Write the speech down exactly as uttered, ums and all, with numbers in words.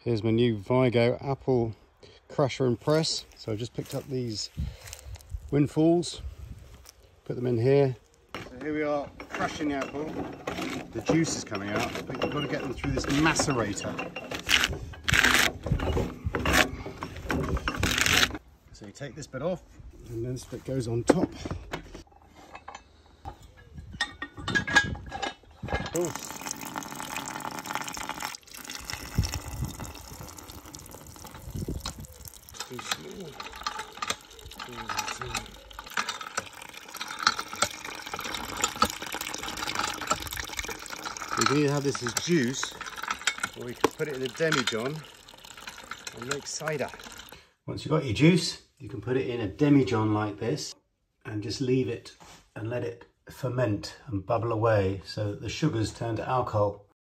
Here's my new Vigo apple crusher and press. So I just picked up these windfalls, put them in here. So here we are crushing the apple. The juice is coming out, but you've got to get them through this macerator. So you take this bit off, and then this bit goes on top. Cool. Too small. You can either have this as juice, or you can put it in a demijohn and make cider. Once you've got your juice, you can put it in a demijohn like this and just leave it and let it ferment and bubble away so that the sugars turn to alcohol.